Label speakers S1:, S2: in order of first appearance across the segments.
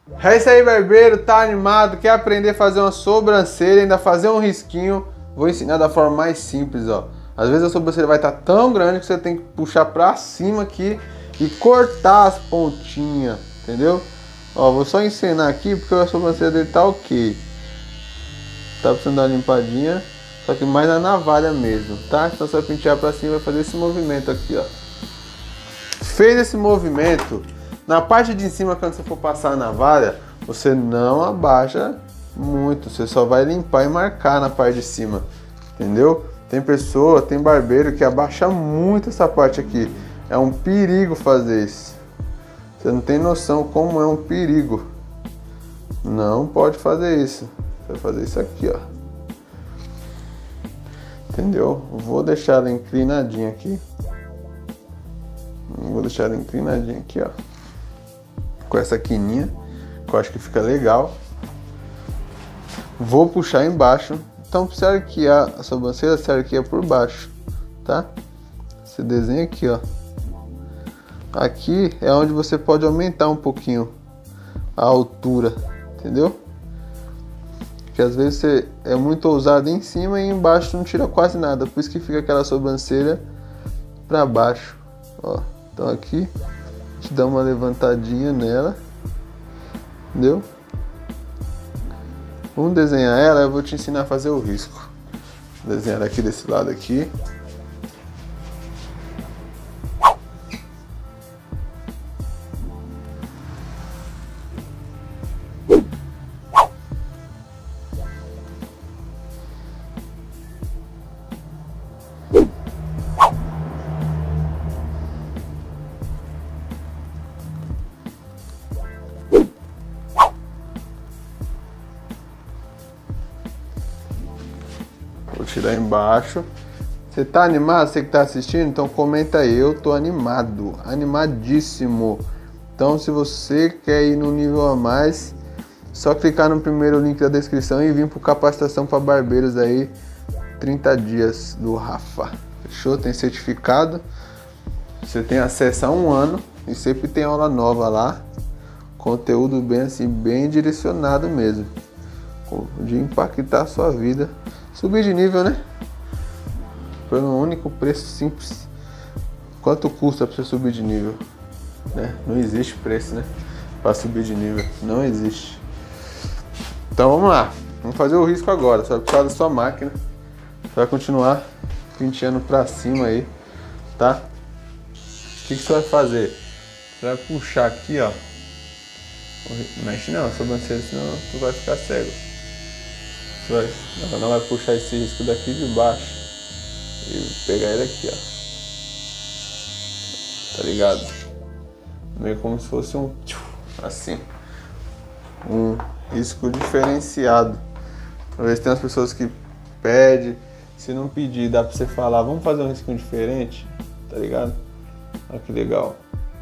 S1: É isso aí, barbeiro, tá animado? Quer aprender a fazer uma sobrancelha, ainda fazer um risquinho? Vou ensinar da forma mais simples, ó. Às vezes a sobrancelha vai estar tão grande que você tem que puxar pra cima aqui e cortar as pontinhas, entendeu? Ó, vou só ensinar aqui porque a sobrancelha dele tá ok. Tá precisando dar uma limpadinha, só que mais na navalha mesmo, tá? Então você vai pentear pra cima e vai fazer esse movimento aqui, ó. Fez esse movimento, na parte de cima, quando você for passar a navalha, você não abaixa muito, você só vai limpar e marcar na parte de cima, entendeu? Tem pessoa, tem barbeiro que abaixa muito essa parte aqui. É um perigo fazer isso. Você não tem noção como é um perigo. Não pode fazer isso. Você vai fazer isso aqui, ó. Entendeu? Vou deixar ela inclinadinha aqui. Vou deixar ela inclinadinha aqui, ó. Com essa quininha, que eu acho que fica legal. Vou puxar embaixo. Então, se arquear a sobrancelha, se arqueia por baixo, tá? Você desenha aqui, ó. Aqui é onde você pode aumentar um pouquinho a altura, entendeu? Porque às vezes você é muito ousado em cima e embaixo não tira quase nada. Por isso que fica aquela sobrancelha pra baixo, ó. Então aqui, a gente dá uma levantadinha nela, entendeu? Vamos desenhar ela, eu vou te ensinar a fazer o risco. Vou desenhar aqui desse lado aqui. Vou tirar embaixo. Você tá animado? Você que tá assistindo? Então comenta aí. Eu tô animado, animadíssimo. Então se você quer ir no nível a mais, só clicar no primeiro link da descrição e vir pro capacitação para barbeiros aí, 30 dias do Rafa. Fechou? Tem certificado. Você tem acesso a 1 ano e sempre tem aula nova lá. Conteúdo bem assim, bem direcionado mesmo, de impactar a sua vida. Subir de nível, né? Por um único preço simples. Quanto custa para você subir de nível? Né? Não existe preço, né? Para subir de nível. Não existe. Então vamos lá. Vamos fazer o risco agora. Você vai precisar da sua máquina. Você vai continuar penteando para cima aí, tá? O que você vai fazer? Você vai puxar aqui, ó. Não mexe não, sobrancelha, senão tu vai ficar cego. Não vai puxar esse risco daqui de baixo e pegar ele aqui, ó. Tá ligado? Meio como se fosse um assim, um risco diferenciado. Às vezes tem as pessoas que pedem, se não pedir, dá pra você falar, vamos fazer um risco diferente, tá ligado? Olha que legal.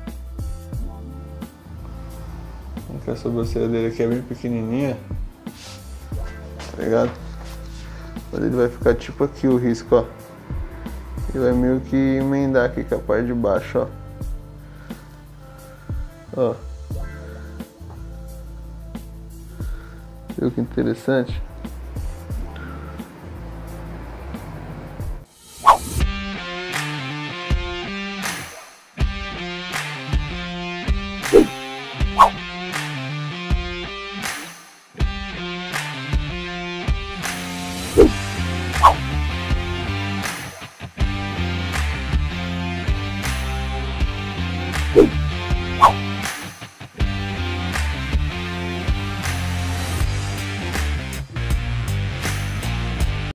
S1: Porque a sobrancelha dele aqui é bem pequenininha. Tá ligado? Agora ele vai ficar tipo aqui o risco, ó. E vai meio que emendar aqui com a parte de baixo, ó. Ó. Viu que interessante?